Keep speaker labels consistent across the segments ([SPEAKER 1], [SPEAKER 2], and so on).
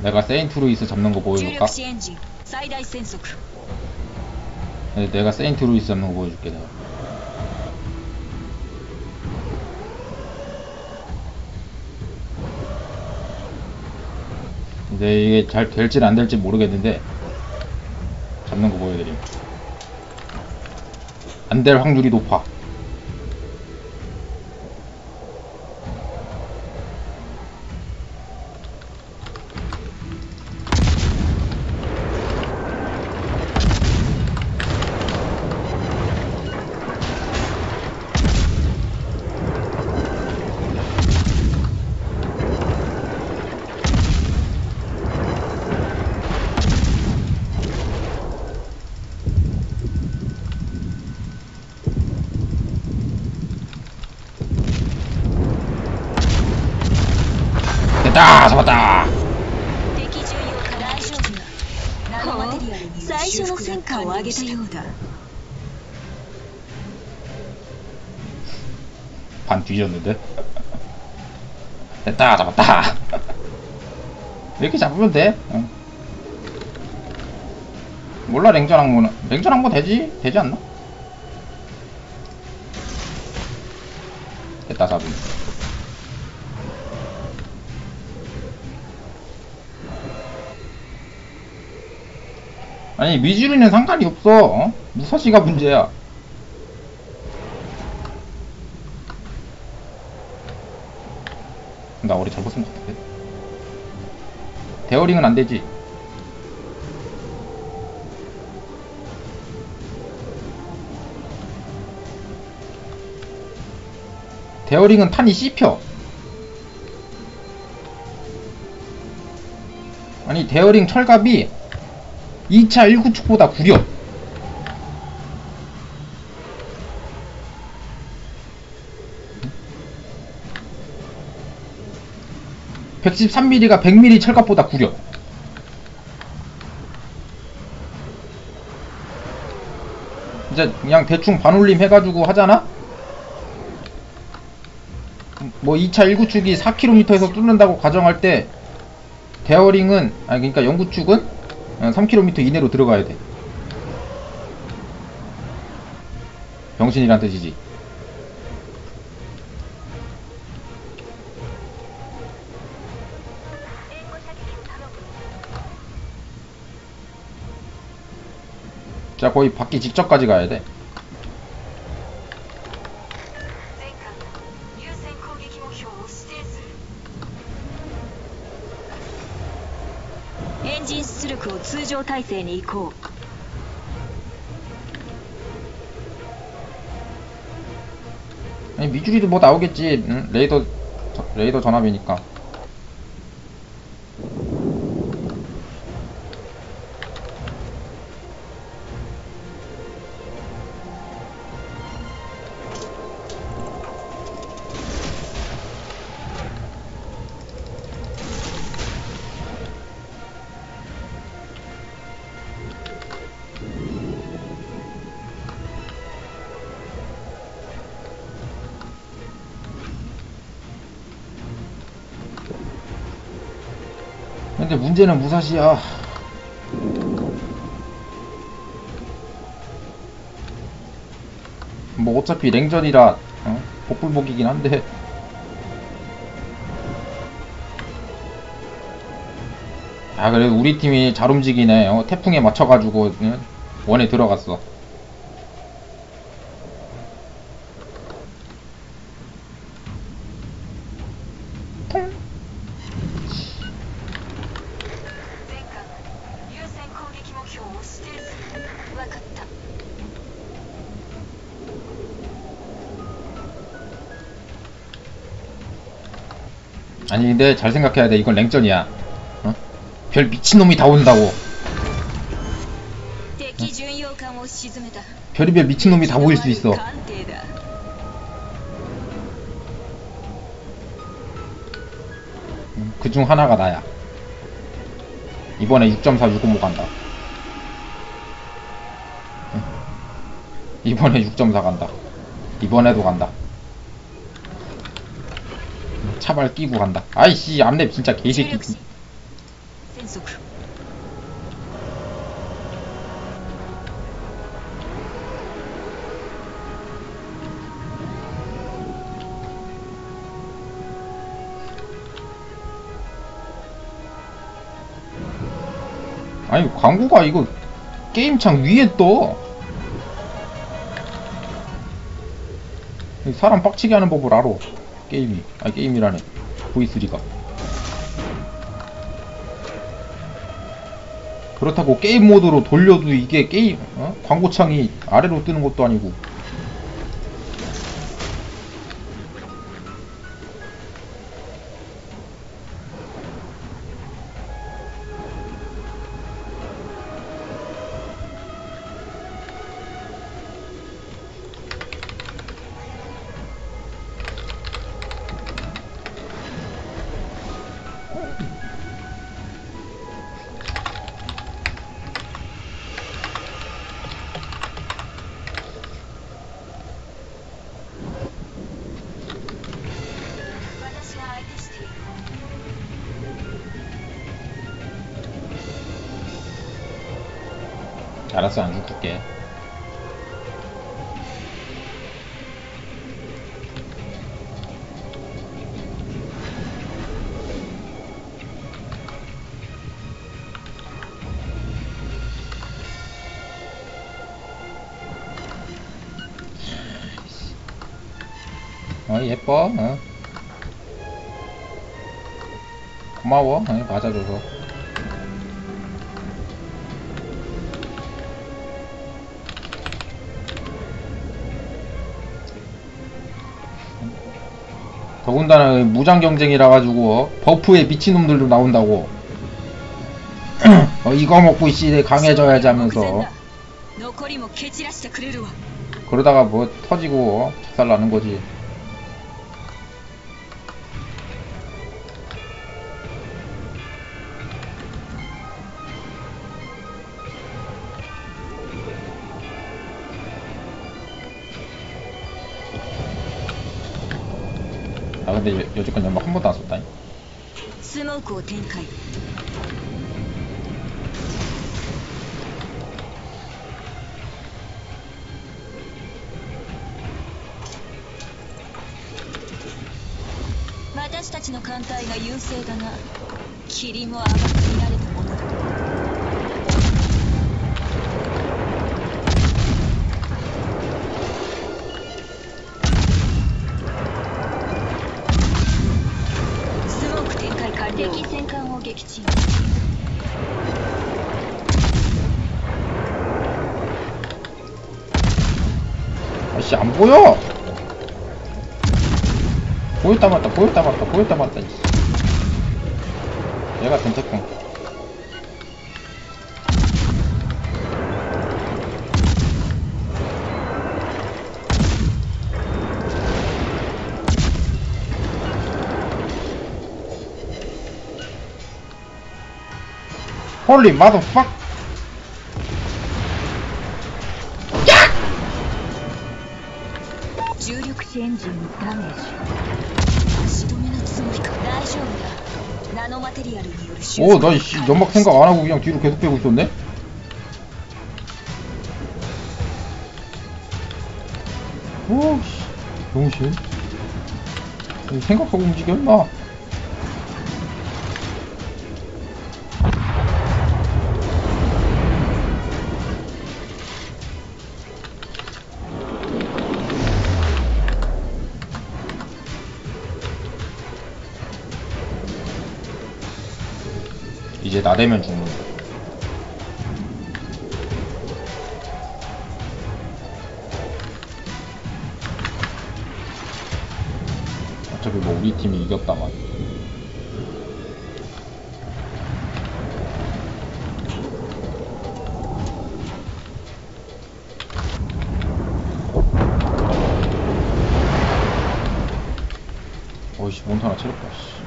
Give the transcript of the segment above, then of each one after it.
[SPEAKER 1] 내가 세인트 루이스 잡는 거 보여줄까? 내가 세인트 루이스 잡는 거 보여줄게. 내가. 근데 이게 잘 될지 안 될지 모르겠는데 잡는 거 보여드림. 안 될 확률이 높아. 됐다! 잡았다! 반 뒤졌는데? 됐다! 잡았다! 이렇게 잡으면 돼? 응. 몰라. 랭전 항모는 랭전 항모 되지? 되지 않나? 됐다. 잡으면 아니 미주리는 상관이 없어. 어? 무사시가 문제야. 나 우리 잘못 쓴 것 같은데. 데어링은 안 되지. 데어링은 탄이 씹혀. 아니 데어링 철갑이 2차 1구축보다 구려. (113mm가) (100mm) 철갑보다 구려. 이제 그냥 대충 반올림 해가지고 하잖아? 뭐 2차 1구축이 4km에서 뚫는다고 가정할 때 데어링은 아니 그러니까 영구축은 3km 이내로 들어가야 돼. 병신이란 뜻이지. 자, 거의 받기 직전까지 가야 돼. 아니 미주리도 뭐 나오겠지. 응? 레이더 전압이니까. 근데 문제는 무사시야. 뭐 어차피 랭전이라 복불복이긴 한데 아 그래도 우리 팀이 잘 움직이네. 태풍에 맞춰가지고 원에 들어갔어. 아니 근데 잘 생각해야 돼. 이건 랭전이야. 어? 별 미친놈이 다 온다고. 어? 별이별 미친놈이 다 보일 수 있어. 그중 하나가 나야. 이번에 6.4 655 간다. 이번에 6.4 간다. 이번에도 간다. 차발 끼고 간다. 아이씨, 암랩 진짜 개새끼.
[SPEAKER 2] 変速。
[SPEAKER 1] 아니 광고가 이거 게임창 위에 떠. 사람 빡치게 하는 법을 알아 게임이. 아니 게임이라네 V3가. 그렇다고 게임 모드로 돌려도 이게 게임 광고창이 아래로 뜨는 것도 아니고. 알았어, 안 죽을게. 예뻐. 고마워. 맞아줘서. 더군다나 무장 경쟁이라 가지고 버프에 미친놈들도 나온다고. 이거 먹고 씨 강해져야지 하면서 그러다가 뭐 터지고 작살 나는 거지. 아 근데 여지껏 연막 한 번도 안 썼다니. 스모크展開. 우리の艦隊が優勢だな.霧も甘く見られたものだ.敵戦艦を撃沈. 아씨 안 보여. 보였다 맞다 보였다 맞다 보였다 맞다. 얘가 벤테콩. 홀리 마더팍. 주력 엔진 다메이지. 오, 나 씨 연막 생각 안 하고 그냥 뒤로 계속 빼고 있었네. 오, 씨, 병신. 생각하고 움직여 임마. 이제 나대면 죽는다. 어차피 뭐 우리 팀이 이겼다만. 어이씨 몬타나 체력봐.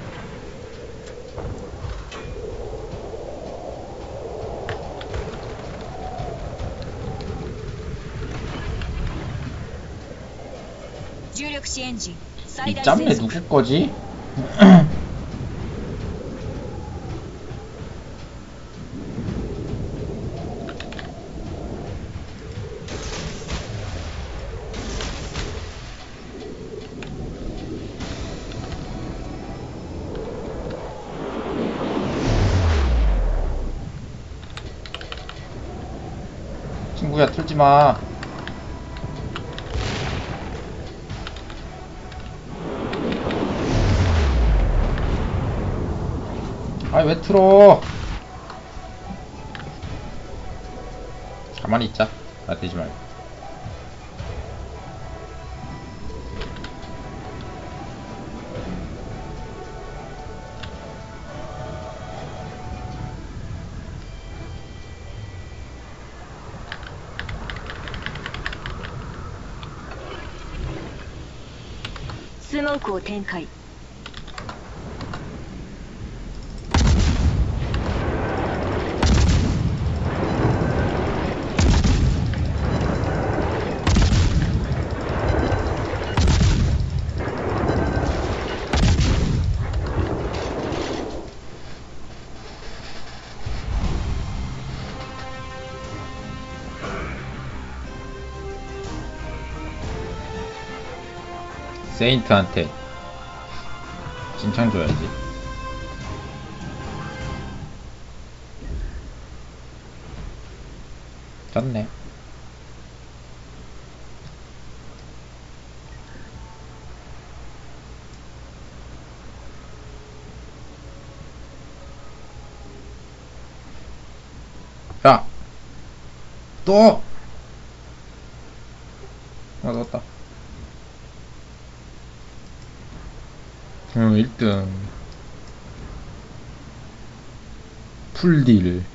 [SPEAKER 1] 이 짬내 누구 거지? 누구야, 틀지마. 아이, 왜 틀어? 가만히 있자. 나대지 말고.
[SPEAKER 2] 스모크を展開。
[SPEAKER 1] 세인트한테 진창 줘야지. 졌네. 야! 또! 넣었다. 1등. 풀딜.